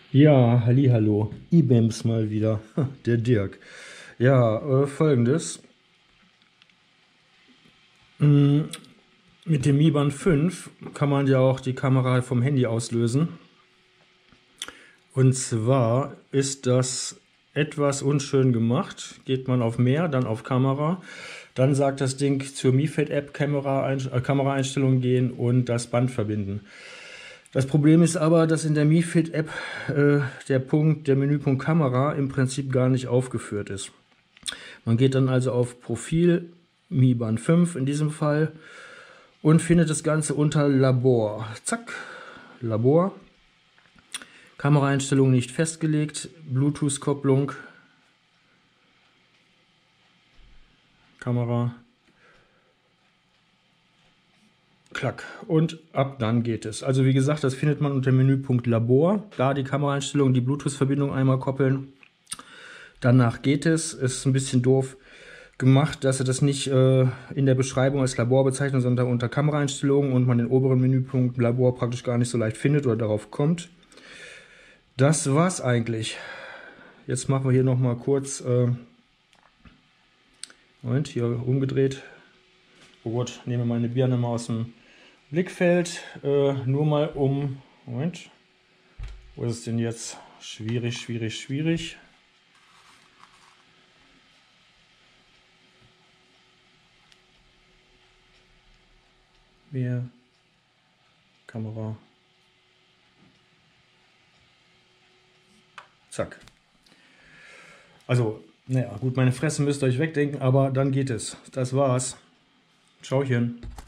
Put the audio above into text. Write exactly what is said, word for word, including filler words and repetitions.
Ja, hallihallo, IBEMS mal wieder, der Dirk. Ja, äh, folgendes. Mm, Mit dem Mi Band fünf kann man ja auch die Kamera vom Handy auslösen. Und zwar ist das etwas unschön gemacht. Geht man auf Mehr, dann auf Kamera. Dann sagt das Ding zur Mi Fit App Kamera, äh, Kameraeinstellungen gehen und das Band verbinden. Das Problem ist aber, dass in der Mi Fit App äh, der Punkt, der Menüpunkt Kamera im Prinzip gar nicht aufgeführt ist. Man geht dann also auf Profil, Mi Band fünf in diesem Fall, und findet das Ganze unter Labor. Zack, Labor. Kameraeinstellungen nicht festgelegt, Bluetooth-Kopplung, Kamera, klack, und ab dann geht es. Also wie gesagt, das findet man unter Menüpunkt Labor. Da die Kameraeinstellungen, die Bluetooth-Verbindung einmal koppeln. Danach geht es. Ist ein bisschen doof gemacht, dass er das nicht äh, in der Beschreibung als Labor bezeichnet, sondern unter Kameraeinstellungen und man den oberen Menüpunkt Labor praktisch gar nicht so leicht findet oder darauf kommt. Das war's eigentlich. Jetzt machen wir hier noch mal kurz, äh, Moment, hier umgedreht. Oh Gott, nehme meine Birne mal aus dem Blickfeld. Äh, nur mal um, Moment, wo ist es denn jetzt? Schwierig, schwierig, schwierig. Wir, Kamera. Zack. Also, naja, gut, meine Fresse müsst ihr euch wegdenken, aber dann geht es. Das war's. Ciao.